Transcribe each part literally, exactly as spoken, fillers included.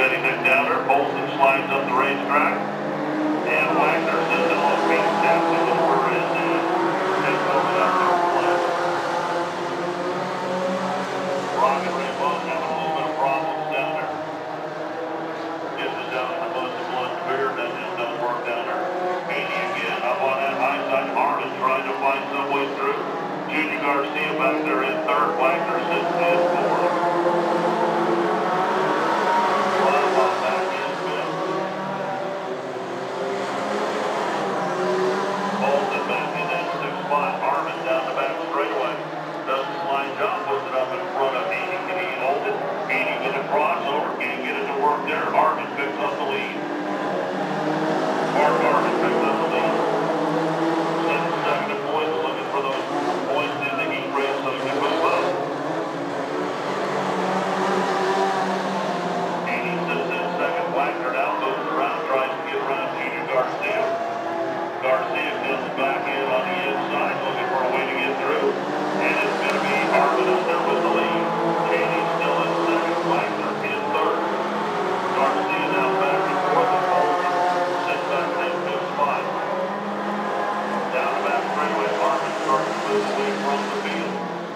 anything down there. Bolton slides up the racetrack. And Wagner sends it on speed. Taps it with her in and takes over that third place. Rocket Rainbow having a little bit of problems down there. Gets it down in the bus of blood beer. That just doesn't work down there. Haney again up on that high side. Harmon trying to find some way through. Junior Garcia back there in third. Wagner sits in fourth. There, Harmon picks up the lead. Mark Harmon picks up the lead. Sends second to points, looking for those points in the heat race so he can move up. Haney sits in second. Wagner now goes around, tries to get around Junior Garcia. Garcia comes back in on the inside, looking for a way to get through. And it's going to be Harmon up there with the lead. Haney still in second. Wagner in third. Garcia now back and forth and Bolton sits back in fifth spot. Down the back straightaway, Harmon starts to move away from the field.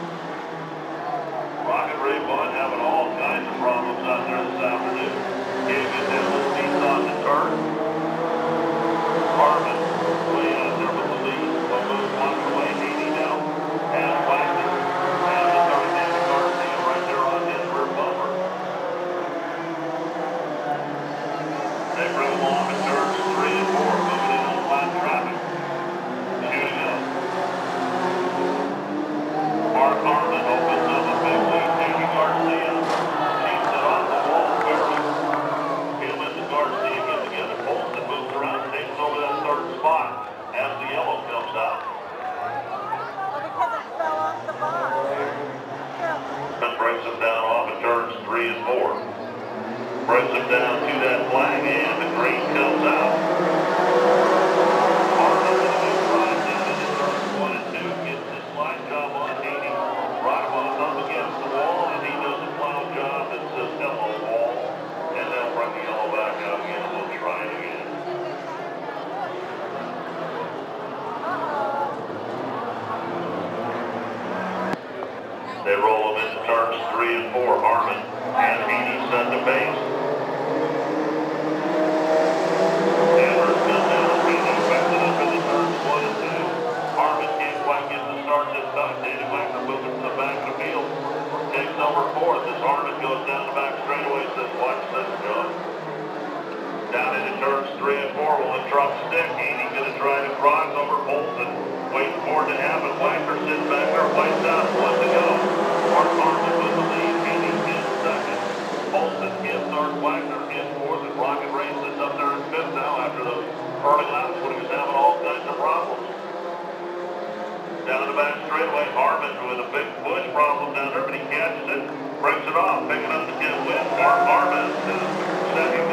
Rocket Ray Bud having all kinds of problems out there this afternoon. Can't get that little piece on the turn. Harmon way out there with the lead. One move one away, Haney now. And Wagner. And the third down to Garcia right there on his rear bumper. They bring them along in turns three and four, moving in on flat traffic. Shooting up. Mark Harmon opens up a big lead. Junior Garcia keeps it off the wall barely. Him and the Garcia get together. Bolton moves around, takes over that third spot as the yellow comes out. Well, because it fell off the bar. Yeah. That brings them down off in turns three and four. Brings him down to that flag, and the green comes out. Harmon with a big drive down into turns one and two, gets his slide job on Haney. Radamon up against the wall, and he does a plow job that says hello wall. And they'll bring the yellow back out again, and we'll try it again. They roll them into turns three and four. Harmon and Haney set the pace. Number fourth as Harmon goes down the back straightaway, says, watch this, John. Down into turns three and four, will it drop stick? Haney going to try to cross over Bolton. Waiting for it to happen. Wagner sits back there, whites out, one to go. Mark Harmon with the lead. Haney in second. Bolton in third. Wagner in fourth. And Rocket Ray sits up there in fifth now after those early laps when he was having all kinds of problems. Down the back straightaway, Harmon with a big push problem down there, but he catches it, brings it off, picking up the ten win. Mark Harmon to second.